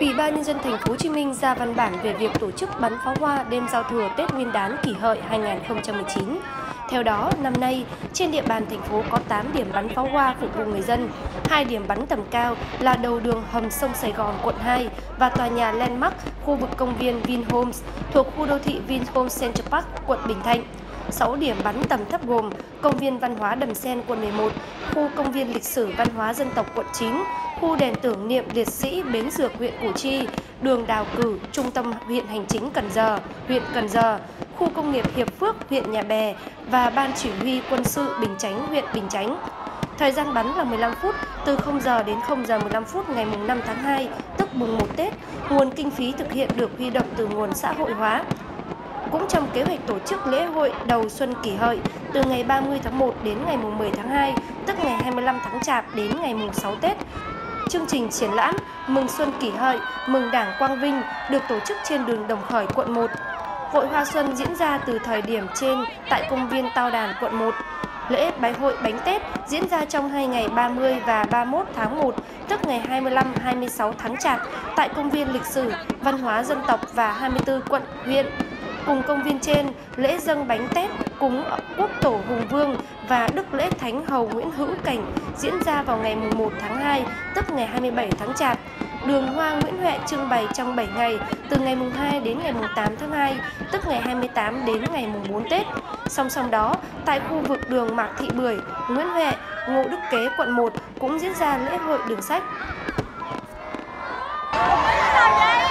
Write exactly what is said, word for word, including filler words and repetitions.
Ủy ban Nhân dân Thành phố Hồ Chí Minh ra văn bản về việc tổ chức bắn pháo hoa đêm giao thừa Tết Nguyên đán Kỷ Hợi hai nghìn không trăm mười chín. Theo đó, năm nay, trên địa bàn thành phố có tám điểm bắn pháo hoa phục vụ người dân, hai điểm bắn tầm cao là đầu đường hầm sông Sài Gòn, quận hai và tòa nhà Landmark, khu vực công viên Vinhomes thuộc khu đô thị Vinhomes Central Park, quận Bình Thạnh. sáu điểm bắn tầm thấp gồm công viên văn hóa Đầm Sen, quận mười một, khu công viên lịch sử văn hóa dân tộc, quận chín, khu đền tưởng niệm liệt sĩ Bến Dược, huyện Củ Chi, đường Đào Cử, trung tâm huyện hành chính Cần Giờ, huyện Cần Giờ, khu công nghiệp Hiệp Phước, huyện Nhà Bè và ban chỉ huy quân sự Bình Chánh, huyện Bình Chánh. Thời gian bắn là mười lăm phút, từ không giờ đến không giờ mười lăm phút ngày năm tháng hai, tức mùng một Tết. Nguồn kinh phí thực hiện được huy động từ nguồn xã hội hóa. Cũng trong kế hoạch tổ chức lễ hội đầu xuân Kỷ Hợi từ ngày ba mươi tháng một đến ngày mười tháng hai, tức ngày hai mươi lăm tháng Chạp đến ngày sáu Tết. Chương trình triển lãm Mừng Xuân Kỷ Hợi, Mừng Đảng Quang Vinh được tổ chức trên đường Đồng Khởi, quận một. Hội Hoa Xuân diễn ra từ thời điểm trên tại công viên Tao Đàn, quận một. Lễ bái hội bánh Tết diễn ra trong hai ngày ba mươi và ba mươi mốt tháng một, tức ngày hai mươi lăm, hai mươi sáu tháng Chạp tại công viên lịch sử, văn hóa dân tộc và hai mươi tư quận, huyện. Cùng công viên trên, lễ dâng bánh Tết cúng Quốc Tổ Hùng Vương và Đức Lễ Thánh Hầu Nguyễn Hữu Cảnh diễn ra vào ngày một tháng hai, tức ngày hai mươi bảy tháng Chạp. Đường hoa Nguyễn Huệ trưng bày trong bảy ngày, từ ngày hai đến ngày tám tháng hai, tức ngày hai mươi tám đến ngày bốn Tết. Song song đó, tại khu vực đường Mạc Thị Bưởi, Nguyễn Huệ, Ngô Đức Kế, quận một cũng diễn ra lễ hội đường sách.